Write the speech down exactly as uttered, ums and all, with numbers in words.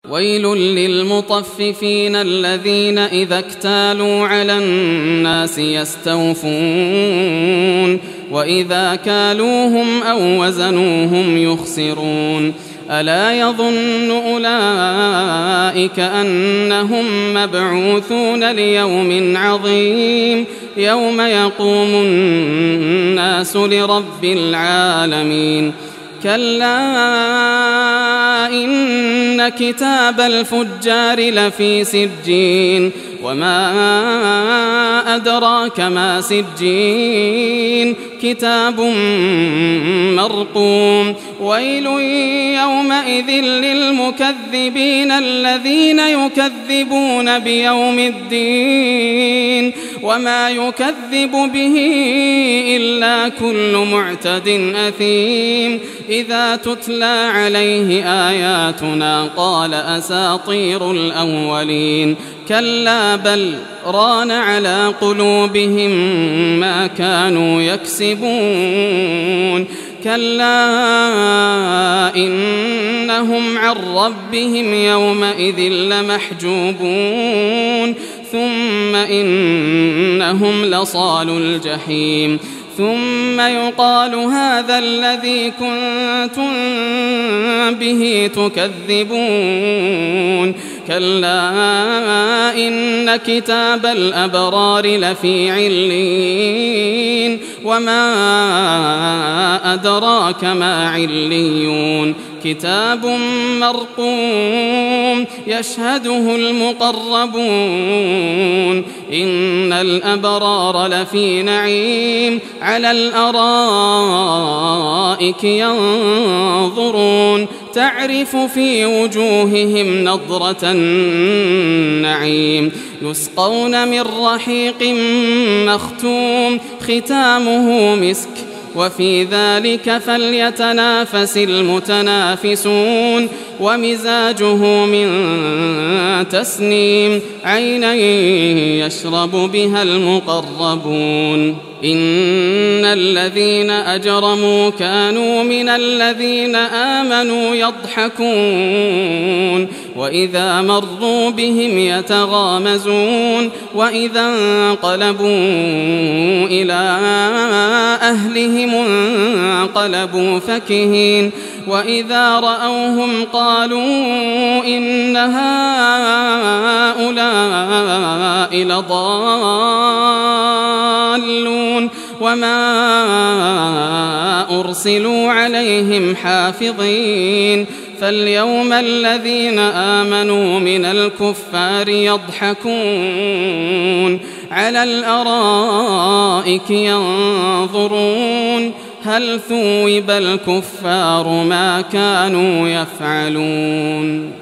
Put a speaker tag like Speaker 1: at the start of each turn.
Speaker 1: ويل للمطففين الذين إذا اكتالوا على الناس يستوفون وإذا كالوهم أو وزنوهم يخسرون ألا يظن أولئك أنهم مبعوثون ليوم عظيم يوم يقوم الناس لرب العالمين كلا إن كتاب الفجار لفي سجين وما أدراك ما سجين كتاب مرقوم ويل يومئذ للمكذبين الذين يكذبون بيوم الدين وما يكذب به إلا كل معتد أثيم إذا تتلى عليه آياتنا قال أساطير الأولين كلا بل ران على قلوبهم ما كانوا يكسبون كلا إنهم عن ربهم يومئذ لمحجوبون ثم إنهم لصالو الجحيم ثم يقال هذا الذي كنتم به تكذبون كلا إن كتاب الأبرار لفي عليين وما أدراك ما عليون كتاب مرقوم يشهده المقربون إن الأبرار لفي نعيم على الأرائك ينظرون تعرف في وجوههم نضرة النعيم يسقون من رحيق مختوم ختامه مسك وفي ذلك فليتنافس المتنافسون ومزاجه من تسنيم عينا يشرب بها المقربون إن الذين أجرموا كانوا من الذين آمنوا يضحكون وإذا مروا بهم يتغامزون وإذا انقلبوا إلى أهلهم انقلبوا فكهين وإذا رأوهم قالوا إن هؤلاء لضالون وما أرسلوا عليهم حافظين فاليوم الذين آمنوا من الكفار يضحكون على الأرائك ينظرون هل ثوب الكفار ما كانوا يفعلون